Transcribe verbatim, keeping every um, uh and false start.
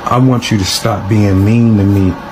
I want you to stop being mean to me